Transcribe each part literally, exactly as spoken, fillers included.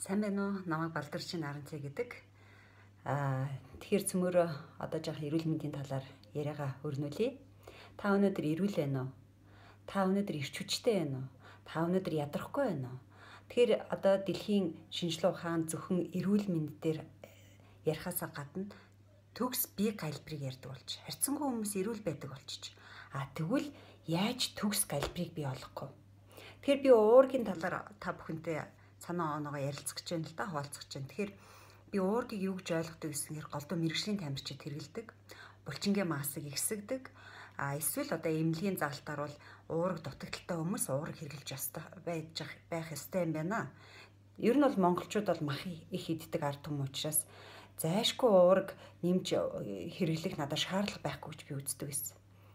Сайн байна уу? Намайг Балдарчин Аранцай гэдэг. Аа тэгэхээр цөмөрөө одоо жаахан эрүүл мэндийн талаар яриагаа өрнүүлье. Та өнөөдөр эрүүл байна уу? Та өнөөдөр ирч хүчтэй байна уу? Та өнөөдөр ядрахгүй байна уу? Тэгэхээр одоо дэлхийн шинжлэх ухаан зөвхөн эрүүл мэнд дээр ярихаасаа гадна төгс бие галбирыг ярьдаг болж, харьцангуй хүмүүс эрүүл байдаг болчих. А тэгвэл яаж төгс галбирыг бий болгох вэ? Тэгэхээр би уургийн талаар та бүхэнтэй санаа оноогоо ярилцах гэж байна л да, хуваалцах гэж байна. Тэгэхээр би уургийг юу гэж ойлгодог гэсэнээр голдуу мэрэгжлийн тамирчид хэрэгэлдэг, булчингийн масыг ихсэгдэг, а эсвэл одоо эмнэлгийн заалтаар бол уураг дутагдaltaй хүмүүс уураг хэрэглэж ястай байж байх ёстой юм байна. Ер нь бол монголчууд бол мах их иддэг ард түмэн учраас зайшгүй уураг нэмж хэрэглэх надад шаардлага байхгүй гэж би үздэг байсан.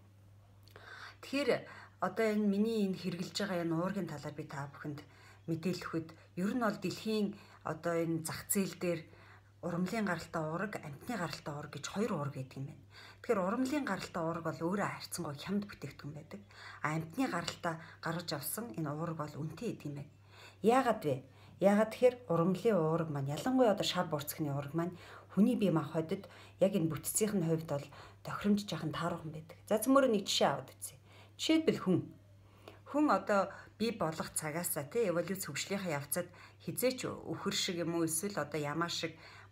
Тэгэхээр одоо энэ миний энэ хэрэглэж байгаа энэ уургийн талаар би та бүхэнд мэдээлэхэд ер нь бол дэлхийн одоо энэ зах зээл дээр урамлын гаралтай уураг, амьтны гаралтай уураг гэж хоёр уураг гэдэг юм байна. Тэгэхээр урамлын гаралтай уураг бол өөрөө харьцангуй хямд бүтээгдэхүүн байдаг. А амьтны гаралтай гаргаж авсан энэ уураг бол үнэтэй гэдэг юм байна. Яагаад вэ? Яагаад тэгэхээр урамлын уураг маань ялангуяа одоо шар бурцхны уураг маань хүний бие махбодод яг энэ бүтцийн хувьд бол тохиромж жаахан тааруухан байдаг. За цөмөрөө нэг жишээ аваад үзье. Жишээлбэл хүн Хүн одоо бий болох цагаасаа тий эволюц хөгжлийнхаа явцад хизээч өхөр шиг юм уу эсвэл одоо ямаа шиг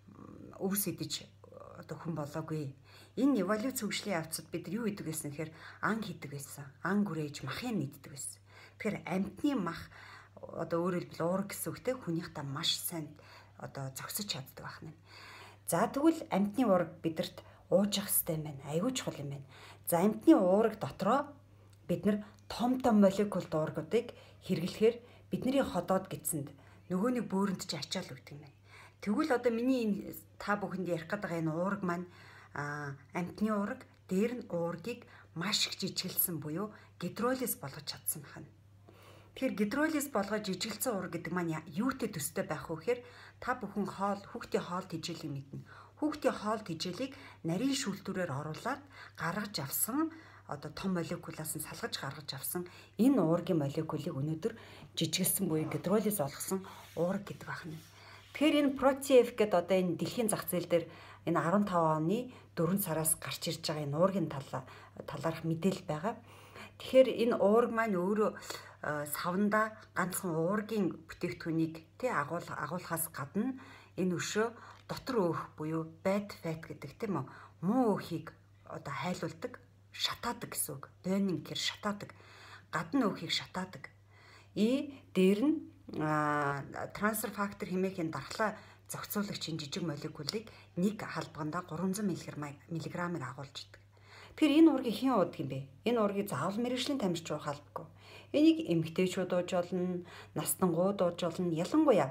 өвс идэж одоо хүн болоогүй. Энэ эволюц хөгжлийн явцад бид юу идэг гэсэн гэхээр ан хийдэг байсан. Ан гүрээж махын иддэг байсан. Тэгэхээр амьтны мах одоо өөрөөр хэлбэл уураг гэсэн үгтэй хүнийхээ маш сайн одоо зогсож чаддаг байна. За тэгвэл амьтны уураг бидэрт ууж ах хэрэгтэй юм байна. Аюул чухал юм байна. За амьтны уураг дотроо бид нар том том молекул уургуудыг хэрэглэхээр бидний ходоод гидсэнд нөгөө нэг бөөрөнд ч ачаал өгдөг юм байна. Тэгвэл одоо миний энэ та бүхэнд ярих гэдэг энэ уураг маань амьтны уураг дээр нь уургийг маш их жижиглсэн буюу гидролиз болгож чадсан байна. Тэгэхээр гидролиз болгож жижиглсэн уураг гэдэг маань юутэй төстэй байх вэ гэхээр та бүхэн хоол хүүхдийн хоол тэжээлийг мэднэ. Хүүхдийн хоол тэжээлийг нарийн шүүлтүүрээр оруулаад гаргаж авсан одоо том молекулаас нь салгаж гаргаж авсан энэ уургийн молекулыг өнөөдөр жижиглсэн буюу гидролиз болгосон уураг гэдэг байна. Тэгэхээр энэ протеев гэдэг одоо энэ дэлхийн зах зээл дээр энэ арван таван оны дөрвөн сараас гарч ирж байгаа энэ уургийн талаа талаарх мэдээлэл байгаа. Тэгэхээр энэ уураг маань өөрөө савнда ганцхан уургийн бүтээгдэхүүнийг тий агуул агуулхаас гадна энэ өшөө дотор өөх буюу bad fat гэдэг тийм үү муу өөхийг одоо хайлуулдаг, шатаадаг гэсэн үг. Дойнин гэр шатаадаг. Гадна өөхийг шатаадаг. И дээр нь трансфер фактор хэмээх энэ дархлаа зохицуулагчийн жижиг молекулыг нэг халбаганда гурван зуун миллиграмыг агуулж идэг. Тэгэхээр энэ уургийг хэн уудаг юм бэ? Энэ уургийг заавал мэрэгжлийн тамирч уух албагүй. Энийг эмэгтэйчүүд ууж болно, настангууд ууж болно. Ялангуяа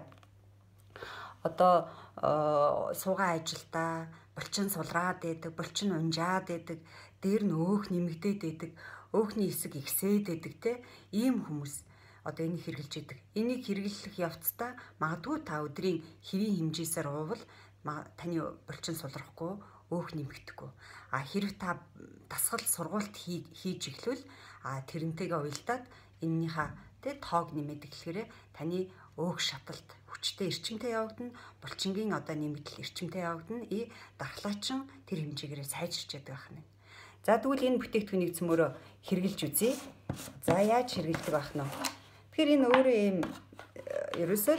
одоо суугаан ажилдаа булчин сулраад байдаг, булчин унжаад байдаг, дээр нь өөх нэмэгдээд байдаг, өөхний хэсэг ихсээд байдаг те ийм хүмүүс одоо энийг хэрэгжилж идэг. Энийг хэрэглэх явцдаа магадгүй та өдрийн хэвийн хэмжээсээр уувал таны булчин сулрахгүй, өөх нэмэгдэхгүй. А хэрэг та дасгал сургуульд хийж эхлвэл а тэрнтэйгээ уялдаад эннийхээ тэ тоог нэмээд эхлэхээр таны өөх шаталт хүчтэй эрчимтэй явагдана, булчингийн одоо нэмэгдэл эрчимтэй явагдана, и дархлаачин тэр хэмжээгээр сайжирч яддаг байна. За тэгвэл энэ бүтээгдэхүүнийг цөмөрөө хэрэгжилж үзье. За яаж хэрэгэлдэг байх нь вэ? Тэгэхээр энэ өөрөө ийм ерөөсөө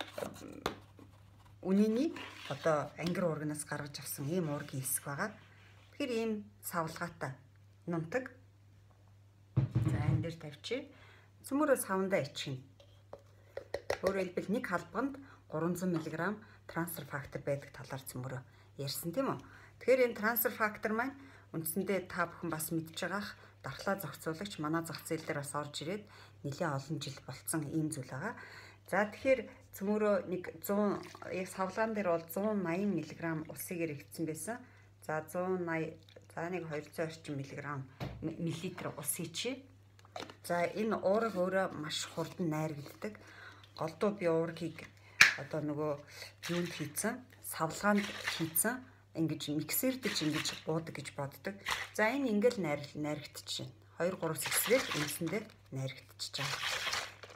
үнэний одоо ангир уургнаас гаргаж авсан ийм уургийн хэсэг байгаа. Тэгэхээр ийм савлгаатай нунтаг. За энэ дээр тавьчих. Цөмөрөө савндаа ичихнэ. Өөрөөр хэлбэл нэг халбаганд гурван зуун миллиграм трансфер фактор байдаг талаар цөмөрөө ярьсан тийм үү? Тэгэхээр энэ трансфер фактор маань үндсэндээ та бүхэн бас мэдж байгаах дархлаа зохицуулагч манай зах зээл дээр бас орж ирээд нэлээд олон жил болцсон ийм зүйл байгаа. За тэгэхээр цөмөрөө нэг зуун яг савлгаан дээр бол зуун наян миллиграм усыгээр ихсэн байсан. За зуун наян за нэг хоёрцоо орчим миллиграм миллилитр ус хийчээ. За энэ уураг өөрөө маш хурдан найрагддаг. Голдуу би уургийг одоо нөгөө юунд хийцэн, савлгаанд хийцэн ингэж миксердэж ингэж уудаг гэж боддог. За энэ ингээл найр найрагдчихэв. хоёр гурав сэсрэл үндсэндээ найрагдчихж байгаа.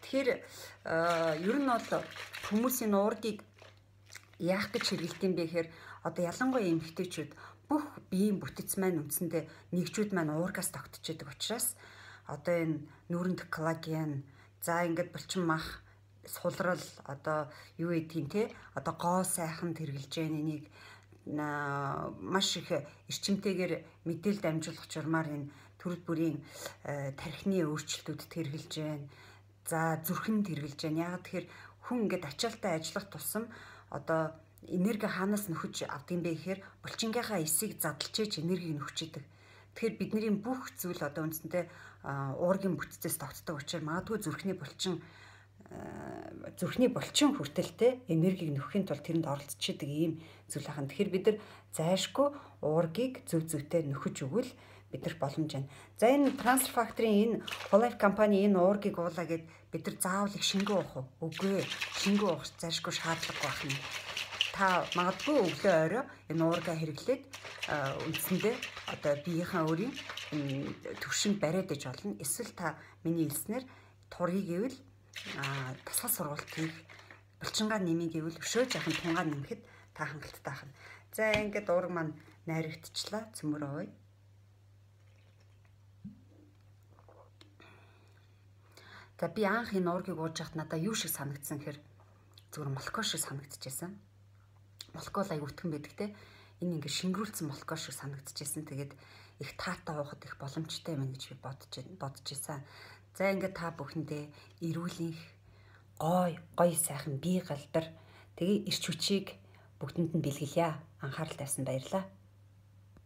Тэгэхээр ер нь бол хүмүүсийн уургийг яах гэж хэрэгэлдэм бэ гэхээр одоо ялангуяа эмэгтэйчүүд бүх биеийн бүтэц маань үндсэндээ нэгжүүд маань уургаас тогтчихдаг учраас одоо энэ нүрэнд коллаген, за ингээд булчин мах, сулрал одоо юу гэдгийг те одоо гоо сайхан тэргэлж яана энийг маш их эрчимтэйгээр мэдээлэл дамжуулах журмаар энэ төрөл бүрийн тархины өөрчлөлтүүдэд тэргэлж байна. За зүрхэн тэргэлж байна. Яг тэгэхээр хүн ингээд ачаалтаа ажиллах тусам одоо энерги хаанаас нөхөж авдсан бэ гэхээр булчингийнхаа эсийг задлж ээж энергийг нөхчидэг. Тэгэхээр бидний бүх зүйл одоо үндсэндээ уургийн бүтцээс тогтдог учраас магадгүй зүрхний булчин зүрхний булчин хүртэлтэй энергийг нөхөхийн тулд тэрэнд оролцчихдаг ийм зүйл хахан. Тэгэхээр бид нар зайшгүй уургийг зөв зөвтэй нөхөж өгвөл бид нар боломж байна. За энэ трансфер факторын энэ Hollife компани энэ уургийг уулаа гэд бид нар заавал их шингэн уух уу? Үгүй ээ. Шингэн уух зайшгүй шаардлагагүй байна. Та магадгүй өглөө орой энэ уургаа хэрэглээд үндсэндээ одоо биеийнхээ өөрийн төвшөнд бариад иж болно. Эсвэл та миний хэлснээр тургий гэвэл тасгал сургалт хийх, булчингаа нэмий гэвэл өшөө жахан тунгаа нэмэхэд та хангалттай байна. За ингээд уурга маань найрагдчихлаа. Цөмөр ууя. За би анх энэ уургийг ууж хахад надаа юу шиг санагдсан гэхээр зүгээр молоко шиг санагдчихсан. Молоко л аяг өтгөн байдаг те. Энэ ингээ шингэрүүлсэн молоко шиг санагдчихсан. Тэгээд их таатай уухад их боломжтой юм гэж би бодож бодож исэн. За ингээ та бүхэндээ эрүүлэнх гой гой сайхан бие галдар тэгээ ирч хүчийг бүгдэнд нь бэлгэлье. Анхаарал тавьсан баярлалаа.